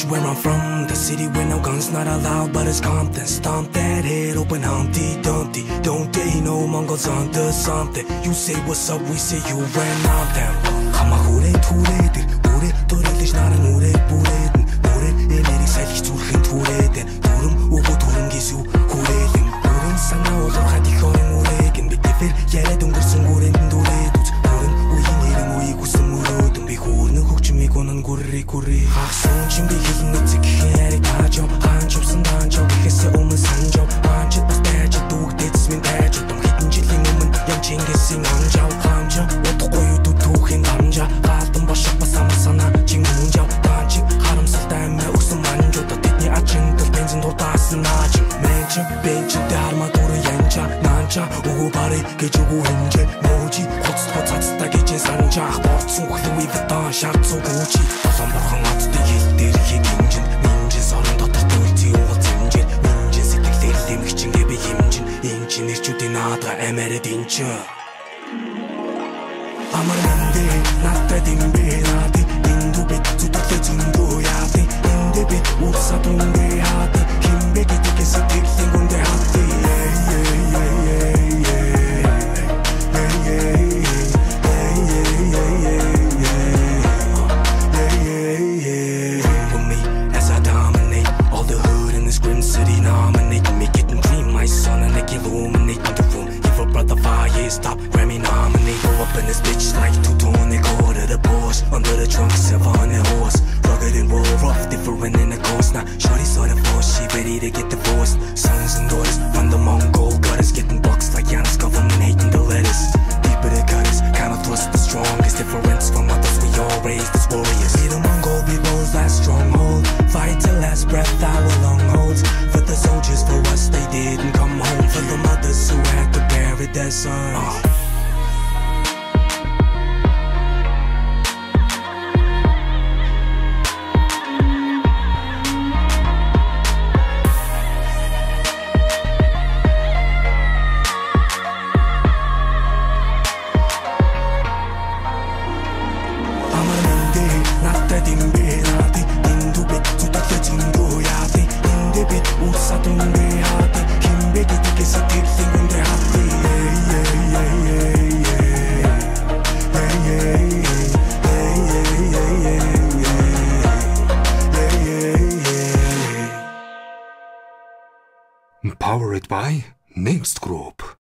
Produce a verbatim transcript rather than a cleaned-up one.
you where I'm from. The city with no guns, not allowed, but it's Compton. Stomp that head, open Humpty Dumpty. Don't they know Mongols onto something? You say what's up, we say you ran out them. Хамаагүй түрээдэг, бүрээ төрөлж наран үрээ бүрээдэн. Бүрээ энерийг салхи зүрхэн түрээдэн. Дүрм өгөө түрнгээс үү хүрээлэн. Бүрэн санаа улуурхад их орон үрээгэн. Би тэфэр яриад өнгөрсөн гүрэндэн дүрээд үз. Бүрэн үеийн нэрэн үеийг үсэн мөрөөдөн. Би хүүрнэн хөгжмийг унан гүррээ гүррээ. Хагсан чин би хэлэн эцэг гэхэн яриг тааж яв. Хаан чувсан даан чав гэхээсээ өмнө санаж яв. Маанчид бас байж дүүгдээц минь байж удам хитэн жилийн өмнө ям чингэсийн амжав. Хаамжаа удахгүй юу дүүхийн дамжаа. Гаалтан бошиг бас амар санаа чин хүнжав. Даанчиг харамсалтай амиа өгсөн манжуудаа тэдний ачин төл бензин дуртаасан нааж. Мэнчин бенчинтэй хармаа дурын янчаа. Наанчаа өгөө бари гэж өгөө хэмжээ. Мөжи хоцт хоцацтай гэж санжаах. Борцсон хөлөв ивтан шаардсан гүчи. Толон борхон аттай хил дээр хийг хэмжин. Минжин сорон дотор төлций уулз хэмжээ. Минжин сэтгэлээр дэмэгчингээ би хэмжин. Инженерчүүдийн наадга амарад инчээ. Амар мэнде наттай димбэ наати. Инду бит зүтгэл зөндөө яати. Инде бит урса дүнгэ яати. Химбэ гэдгээ сэтгэлийн гүндэ хаати. Stop Grammy nominee. Go up in this bitch like two twenty quarter the Porsche. Under the trunk, seven hundred horse. Rugged and roll rough, different in the coast. Now shorty saw the force, she ready to get divorced. Sons and daughters from the Mongol gutters, getting bucks like Giannis government hating the letters. Deeper the cutters, kind of thrust the strongest difference from others. We all raised as warriors. We the Mongol people's last stronghold. Fight till last breath, our long holds. For the soldiers, for us they didn't come home. For the mothers who had to bury their sons. Uh. Powered by Next Group.